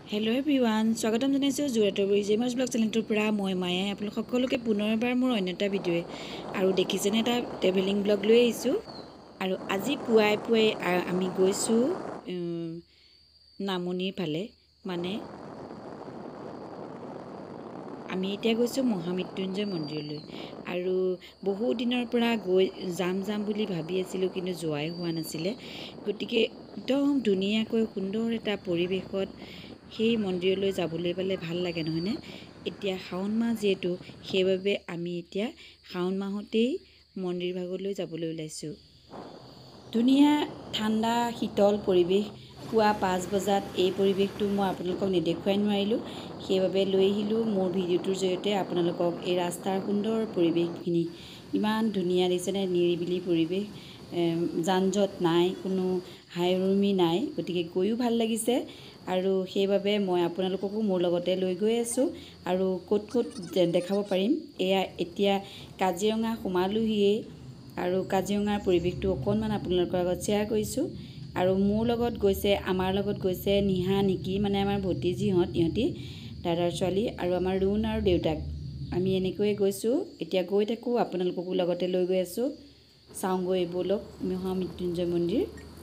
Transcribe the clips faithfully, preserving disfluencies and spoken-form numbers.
Hello everyone, স্বাগতম জনাইছো জুৰাটৰ জিমাৰ্ছ blog চেনেলটোৰ পৰা মই মায়াই আপোনালোক সকলোকে পুনৰবাৰ মোৰ অন্য এটা ভিডিঅ' আৰু দেখিছেনে এটা ট্ৰেভেলিং ব্লগ লৈ আহিছোঁ আৰু আজি পুৱাই পুৱাই আমি গৈছোঁ নামনিৰ ফালে মানে আমি এতিয়া গৈছোঁ মহামৃত্যুঞ্জয় মন্দিৰলৈ আৰু বহু দিনৰ পৰা গৈ যাম যাম বুলি ভাবি আছিলোঁ কিন্তু যোৱাই হোৱা নাছিলে গতিকে একদম ধুনীয়াকৈ সুন্দৰ এটা পৰিৱেশত সেই মন্দিৰলৈ যাবলৈ পালে ভাল লাগে নহয়নে এতিয়া শাওণ মাহ যেহেতু সেইবাবে আমি এতিয়া শাওণ মাহতেই মন্দিৰ ভাগলৈ যাবলৈ ওলাইছোঁ ধুনীয়া ঠাণ্ডা শীতল পৰিৱেশ পুৱা পাঁচ বজাত এই পৰিৱেশটো মই আপোনালোকক নেদেখুৱাই নোৱাৰিলোঁ সেইবাবে লৈ আহিলোঁ মোৰ ভিডিঅ'টোৰ জৰিয়তে আপোনালোকক এই ৰাস্তাৰ সুন্দৰ পৰিৱেশখিনি ইমান ধুনীয়া দেখিছেনে নিৰিবিলি পৰিৱেশ যান জঁট নাই কোনো হাইৰুমি নাই গতিকে গৈও ভাল লাগিছে আৰু সেইবাবে মই আপোনালোককো মোৰ লগতে লৈ গৈ আছোঁ আৰু ক'ত ক'ত দেখাব পাৰিম এয়া এতিয়া কাজিৰঙা সোমালোহিয়ে আৰু কাজিৰঙাৰ পৰিৱেশটো অকণমান আপোনালোকৰ আগত শ্বেয়াৰ কৰিছোঁ আৰু মোৰ লগত গৈছে আমাৰ লগত গৈছে নিহা নিকি মানে আমাৰ ভতিজীহঁত ইহঁতি দাদাৰ ছোৱালী আৰু আমাৰ ৰুণ আৰু দেউতাক আমি এনেকৈয়ে গৈছোঁ এতিয়া গৈ থাকোঁ আপোনালোককো লগতে লৈ গৈ আছোঁ চাওঁগৈ ব'লক মহামৃত্যুঞ্জয় মন্দিৰ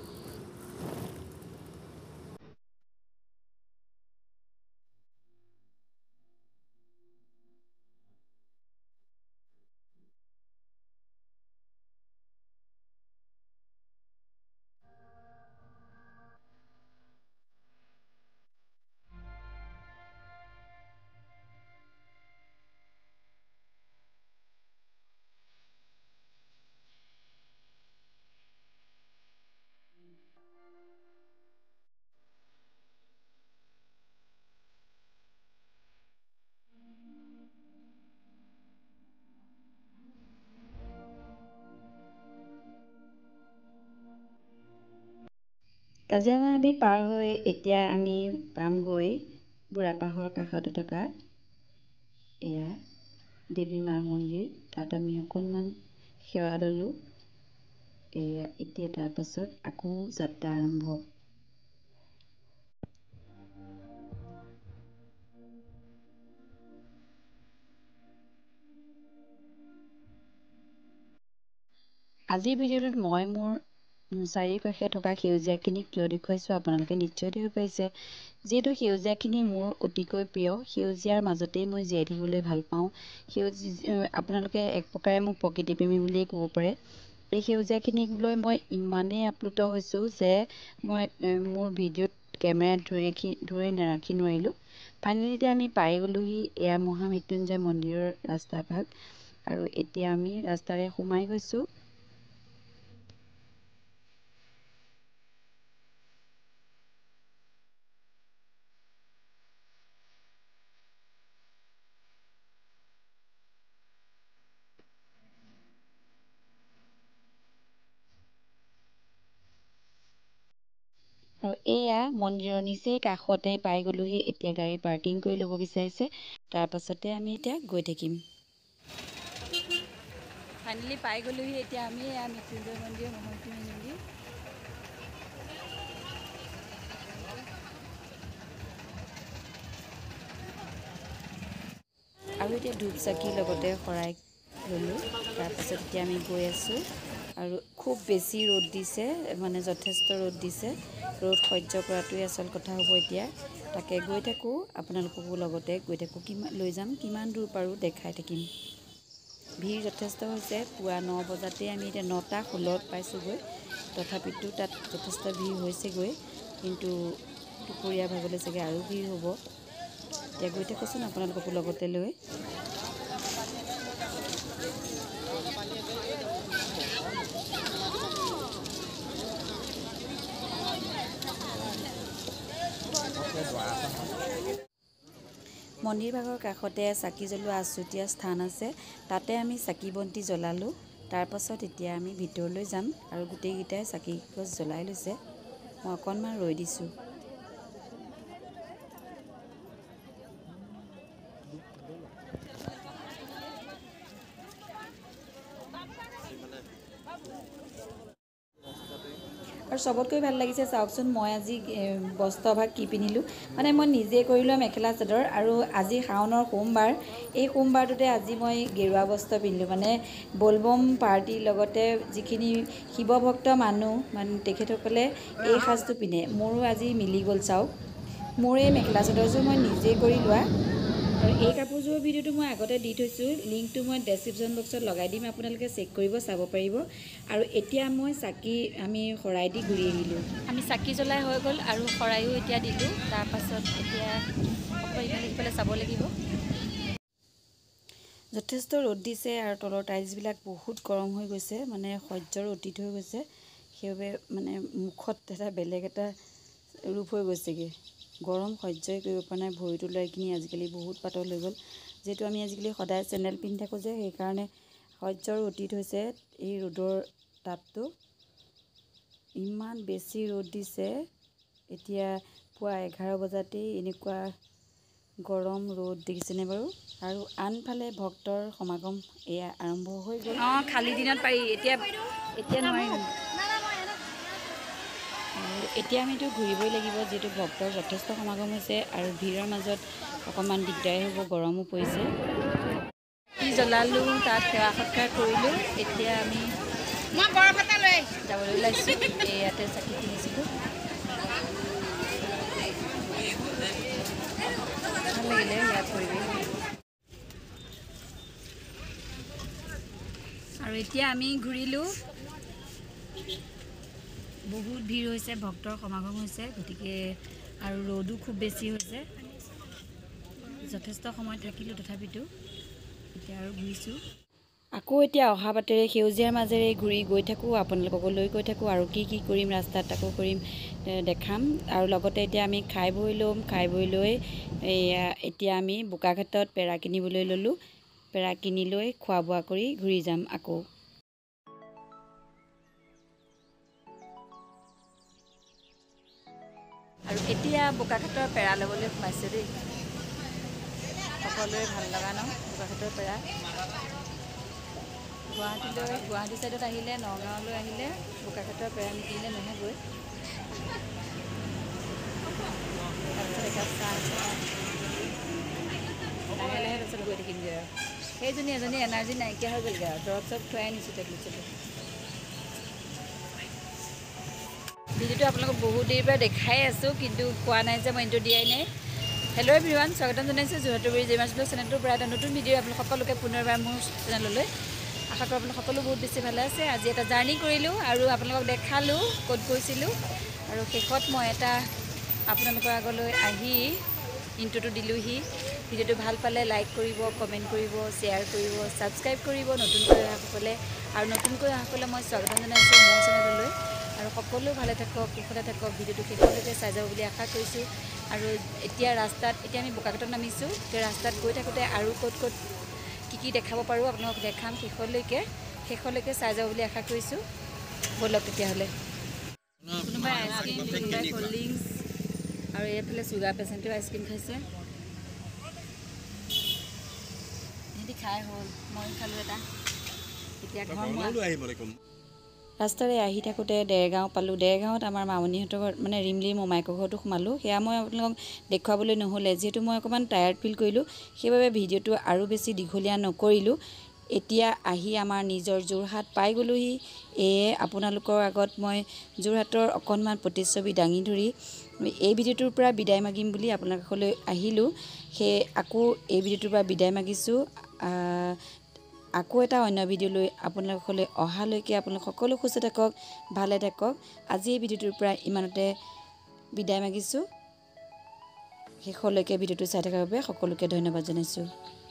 কাজিৰঙা আমি পাৰ হৈ এতিয়া আমি পামগৈ বুঢ়াপাহাৰৰ কাষতে থকা এয়া দেৱী মাৰ মন্দিৰ তাত আমি অকণমান সেৱা ল'লোঁ এয়া এতিয়া তাৰপাছত আকৌ যাত্ৰা আৰম্ভ আজিৰ ভিডিঅ'টোত মই মোৰ চাৰিওকাষে থকা সেউজীয়াখিনিক কিয় দেখুৱাইছোঁ আপোনালোকে নিশ্চয় দেখিব পাৰিছে যিহেতু সেউজীয়াখিনি মোৰ অতিকৈ প্ৰিয় সেউজীয়াৰ মাজতেই মই জীয়াই থাকিবলৈ ভাল পাওঁ সেউজীয়া আপোনালোকে এক প্ৰকাৰে মোক প্ৰকৃতিপ্ৰেমী বুলিয়েই ক'ব পাৰে এই সেউজীয়াখিনিক লৈ মই ইমানেই আপ্লুত হৈছোঁ যে মই মোৰ ভিডিঅ'ত কেমেৰা ধৰি ৰাখি ধৰি নাৰাখি নোৱাৰিলোঁ ফাইনেলি এতিয়া আমি পাই গ'লোহি এয়া মহামৃত্যুঞ্জয় মন্দিৰৰ ৰাস্তা ভাগ আৰু এতিয়া আমি ৰাস্তাৰে সোমাই গৈছোঁ আৰু এয়া মন্দিৰৰ নিচেই কাষতে পাই গ'লোহি এতিয়া গাড়ী পাৰ্কিং কৰি ল'ব বিচাৰিছে তাৰপাছতে আমি এতিয়া গৈ থাকিম ফাইনেলি পাই গ'লোহি এতিয়া আমি এয়া মৃত্যুঞ্জয় মন্দিৰ মহামৃত্যুঞ্জয় মন্দিৰ আৰু এতিয়া ধূপ চাকি লগতে শৰাই ল'লোঁ তাৰপাছত এতিয়া আমি গৈ আছোঁ আৰু খুব বেছি ৰ'দ দিছে মানে যথেষ্ট ৰ'দ দিছে ৰ'দ সহ্য কৰাটোৱে আচল কথা হ'ব এতিয়া তাকে গৈ থাকোঁ আপোনালোককো লগতে গৈ থাকোঁ কিমান লৈ যাম কিমান দূৰ পাৰোঁ দেখাই থাকিম ভিৰ যথেষ্ট হৈছে পুৱা ন বজাতেই আমি এতিয়া নটা ষোল্লত পাইছোঁগৈ তথাপিতো তাত যথেষ্ট ভিৰ হৈছেগৈ কিন্তু দুপৰীয়া ভাগলৈ চাগে আৰু ভিৰ হ'ব এতিয়া গৈ থাকোঁচোন আপোনালোককো লগতে লৈ মন্দিৰ ভাগৰ কাষতে চাকি জ্বলোৱা আচুতীয়া স্থান আছে তাতে আমি চাকি বন্তি জ্বলালোঁ তাৰপাছত এতিয়া আমি ভিতৰলৈ যাম আৰু গোটেইকেইটাই চাকি গছ জ্বলাই লৈছে মই অকণমান ৰৈ দিছোঁ আৰু চবতকৈ ভাল লাগিছে চাওকচোন মই আজি বস্ত্ৰভাগ কি পিন্ধিলোঁ মানে মই নিজে কৰিলোঁ মেখেলা চাদৰ আৰু আজি শাওনৰ সোমবাৰ এই সোমবাৰটোতে আজি মই গেৰুৱা বস্ত্ৰ পিন্ধিলোঁ মানে বলবম পাৰ্টিৰ লগতে যিখিনি শিৱ ভক্ত মানুহ মানে তেখেতসকলে এই সাজটো পিন্ধে মোৰো আজি মিলি গ'ল চাওক মোৰ এই মেখেলা চাদৰযোৰ মই নিজে কৰি লোৱা আৰু এই কাপোৰযোৰৰ ভিডিঅ'টো মই আগতে দি থৈছোঁ লিংকটো মই ডেছক্ৰিপশ্যন বক্সত লগাই দিম আপোনালোকে চেক কৰিব চাব পাৰিব আৰু এতিয়া মই চাকি আমি শৰাই দি ঘূৰি আহিলোঁ আমি চাকি জ্বলাই হৈ গ'ল আৰু শৰাইও এতিয়া দিলোঁ তাৰপাছত এতিয়া অকল ইফালে সিফালে চাব লাগিব যথেষ্ট ৰ'দ দিছে আৰু তলৰ টাইলছবিলাক বহুত গৰম হৈ গৈছে মানে সহ্যৰ অতীত হৈ গৈছে সেইবাবে মানে মুখত এটা বেলেগ এটা ৰূপ হৈ গৈছেগৈ গৰম সহ্যই কৰিব পৰা নাই ভৰিটো লৈ কিনি আজিকালি বহুত পাতল হৈ গ'ল যিহেতু আমি আজিকালি সদায় চেণ্ডেল পিন্ধি থাকোঁ যে সেইকাৰণে সহ্যৰ অতীত হৈছে এই ৰ'দৰ তাপটো ইমান বেছি ৰ'দ দিছে এতিয়া পুৱা এঘাৰ বজাতেই এনেকুৱা গৰম ৰ'দ দেখিছেনে বাৰু আৰু আনফালে ভক্তৰ সমাগম এয়া আৰম্ভ হৈ গ'ল অঁ খালী দিনত পাৰি এতিয়া এতিয়া নোৱাৰিম এতিয়া আমিতো ঘূৰিবই লাগিব যিহেতু ভক্তৰ যথেষ্ট সমাগম হৈছে আৰু ভিৰৰ মাজত অকণমান দিগদাৰী হ'ব গৰমো পৰিছে জ্বলালোঁ তাত সেৱা সৎকাৰ কৰিলোঁ এতিয়া আমি মই বৰফ এটা লৈ যাবলৈ ওলাইছোঁ ইয়াতে চাকি কিনিছিলোঁ ভাল লাগিলে ইয়াত পৰিৱেশ আৰু এতিয়া আমি ঘূৰিলোঁ বহুত ভিৰ হৈছে ভক্তৰ সমাগম হৈছে গতিকে আৰু ৰ'দো খুব বেছি হৈছে যথেষ্ট সময় থাকিলোঁ তথাপিতো এতিয়া আৰু ঘূৰিছোঁ আকৌ এতিয়া অহা বাটেৰে সেউজীয়াৰ মাজেৰে ঘূৰি গৈ থাকোঁ আপোনালোককো লৈ গৈ থাকোঁ আৰু কি কি কৰিম ৰাস্তাত তাকো কৰিম দেখাম আৰু লগতে এতিয়া আমি খাই বৈ ল'ম খাই বৈ লৈ এয়া এতিয়া আমি বোকাঘাটত পেৰা কিনিবলৈ ল'লোঁ পেৰা কিনি লৈ খোৱা বোৱা কৰি ঘূৰি যাম আকৌ আৰু এতিয়া বোকাঘাটৰ পেৰা ল'বলৈ সোমাইছোঁ দেই সকলোৰে ভাল লগা ন বোকাঘাটৰ পেৰা গুৱাহাটীলৈ গুৱাহাটী ছাইডত আহিলে নগাঁৱলৈ আহিলে বোকাঘাটৰ পেৰা নিকিনিলে নহ'বই তাৰপিছত একাপ চাহ লাহে লাহে তাৰপিছত গৈ থাকিমগৈ আৰু সেইজনী এজনী এনাৰ্জি নাইকিয়া হৈ গ'লগৈ আৰু দৰৱ চব খুৱাই নিছোঁ টেবলেট চেবলেট ভিডিঅ'টো আপোনালোকক বহুত দেৰিৰ পৰা দেখাই আছোঁ কিন্তু কোৱা নাই যে মই ইণ্ট্ৰ দিয়াই নাই হেল্ল' এভৰিৱান স্বাগতম জনাইছোঁ যোৰহাটৰ জেমাছব্লগ চেনেলটোৰ পৰা এটা নতুন ভিডিঅ' আপোনালোক সকলোকে পুনৰবাৰ মোৰ চেনেললৈ আশা কৰোঁ আপোনালোক সকলো বহুত বেছি ভালে আছে আজি এটা জাৰ্ণি কৰিলোঁ আৰু আপোনালোকক দেখালোঁ ক'ত গৈছিলোঁ আৰু শেষত মই এটা আপোনালোকৰ আগলৈ আহি ইণ্ট্ৰটো দিলোঁহি ভিডিঅ'টো ভাল পালে লাইক কৰিব কমেণ্ট কৰিব শ্বেয়াৰ কৰিব ছাবস্ক্ৰাইব কৰিব নতুনকৈ অহাসকলে আৰু নতুনকৈ অহাসকলে মই স্বাগতম জনাইছোঁ মোৰ চেনেললৈ আৰু সকলো ভালে থাকক কুশলে থাকক ভিডিঅ'টো শেষলৈকে চাই যাব বুলি আশা কৰিছোঁ আৰু এতিয়া ৰাস্তাত এতিয়া আমি বোকাঘাটত নামিছোঁ এতিয়া ৰাস্তাত গৈ থাকোঁতে আৰু ক'ত ক'ত কি কি দেখাব পাৰোঁ আপোনালোকক দেখাম শেষলৈকে শেষলৈকে চাই যাব বুলি আশা কৰিছোঁ ব'লক তেতিয়াহ'লে কোনোবাই আইচক্ৰীম কোনোবাই ক'ল্ড ড্ৰিংকছ আৰু এইফালে চুগাৰ পেচেণ্টেও আইচক্ৰীম খাইছে সিহঁতি খাই হ'ল মই খালোঁ এটা এতিয়া ঘৰ ৰাস্তাৰে আহি থাকোঁতে দেৰগাঁও পালোঁ দেৰগাঁৱত আমাৰ মামণিহঁতৰ ঘৰত মানে ৰিমলি মোমাইকৰ ঘৰতো সোমালোঁ সেয়া মই আপোনালোকক দেখুৱাবলৈ নহ'লে যিহেতু মই অকণমান টায়াৰ্ড ফিল কৰিলোঁ সেইবাবে ভিডিঅ'টো আৰু বেছি দীঘলীয়া নকৰিলোঁ এতিয়া আহি আমাৰ নিজৰ যোৰহাট পাই গ'লোহি এয়ে আপোনালোকৰ আগত মই যোৰহাটৰ অকণমান প্ৰতিচ্ছবি দাঙি ধৰি এই ভিডিঅ'টোৰ পৰা বিদায় মাগিম বুলি আপোনালোকলৈ আহিলোঁ সেয়ে আকৌ এই ভিডিঅ'টোৰ পৰা বিদায় মাগিছোঁ আকৌ এটা অন্য ভিডিঅ' লৈ আপোনালোকলৈ অহালৈকে আপোনালোক সকলো সুস্থ থাকক ভালে থাকক আজি এই ভিডিঅ'টোৰ পৰা ইমানতে বিদায় মাগিছোঁ শেষলৈকে ভিডিঅ'টো চাই থকাৰ বাবে সকলোকে ধন্যবাদ জনাইছোঁ।